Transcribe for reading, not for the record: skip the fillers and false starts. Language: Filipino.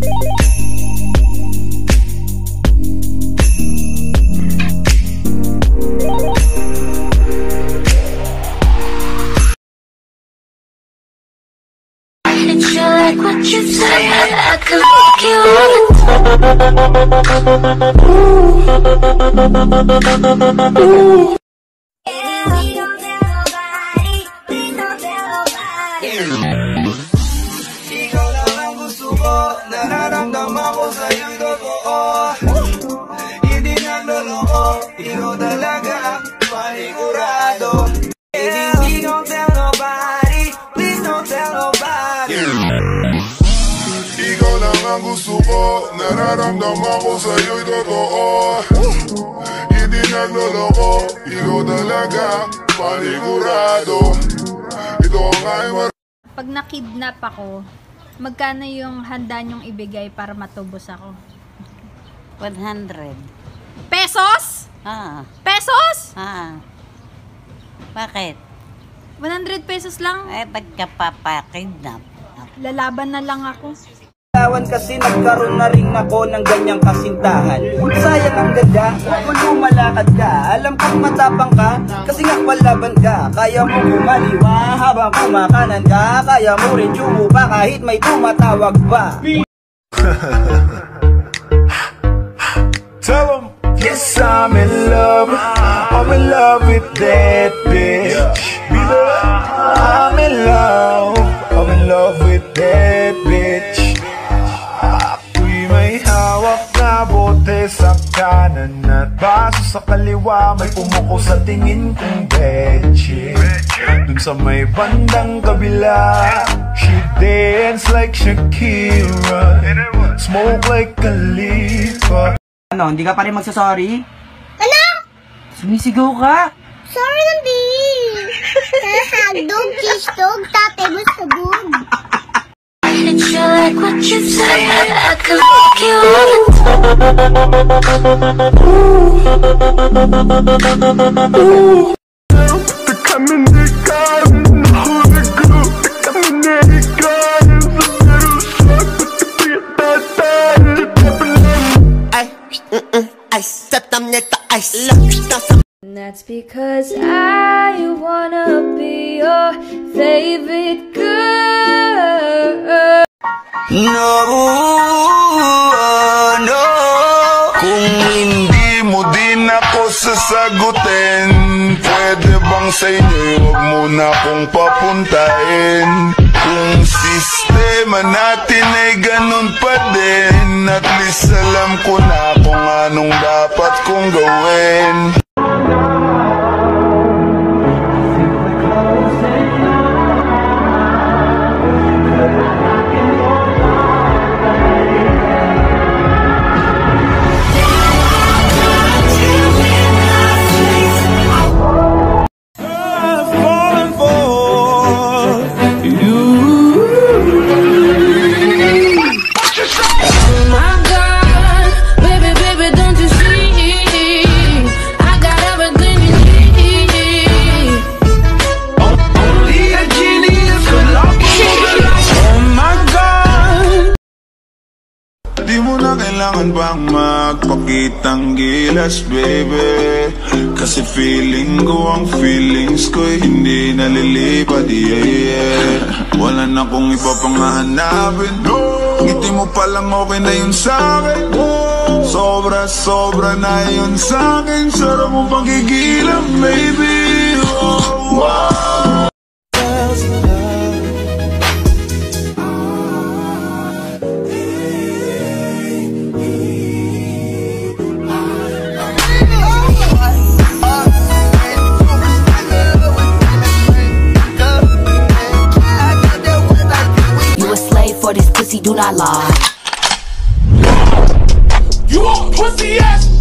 Like what you say, I could fuck you all the time. Ooh. Yeah, we don't tell nobody, we don't tell nobody. Ikaw lang ang gusto ko, nararamdaman ko sa'yo'y totoo. Hindi nagloloko, ikaw talaga, panigurado. Yeah, we don't tell nobody, please don't tell nobody. Ikaw lang ang gusto ko, nararamdaman ko sa'yo'y totoo. Hindi nagloloko, ikaw talaga, panigurado. Ito ang aking Pag nakidnap ako, magkano yung handa nyong ibigay para matubos ako? 100. Pesos? Pesos? Bakit? 100 pesos lang? Eh, ba't ka papakidnap? Lalaban na lang ako. Lawan kasi nagkaroon na rin ako ng ganyang kasintahan. Sayang ang ganda, kung lumalakad ka. Alam kong matapang ka, kasi nga palaban ka. Kaya mo kumaliwa habang kumakanan ka. Kaya mo rin yumupa kahit may tumatawag pa. Tell them, yes, I'm in love with that bitch. I'm in love with that bitch. Ako'y may hawak na bote sa kanan at baso sa kaliwa, may pumuko sa tingin kong betche. Dun sa may bandang kabila, she dance like Shakira, smoke like Khalifa. Ano, hindi ka pa rin magsasorry? Ano? Sumisigaw ka? Sorry lang, babe. Hagdog, kiss dog, tate mo sa boob. It's you like what you say, I could fuck you all the time. Ooh. And that's because I wanna be your favorite girl. No, kung hindi mo din ako sasagutin, pwede bang sa inyo huwag mo na akong papuntahin? Kung sistema natin ay ganun pa din, at least alam ko na kung anong dapat kong gawin. Di mo na kailangan bang magpakitang gilas, baby, kasi feeling ko ang feelings ko'y hindi nalilipad, yeah. Wala na kong iba pang hahanapin, ngiti mo palang okay na yun sa'kin. Sobra na yun sa'kin, sarap mo pagigilan, baby. Wow. For this pussy, do not lie. You a pussy ass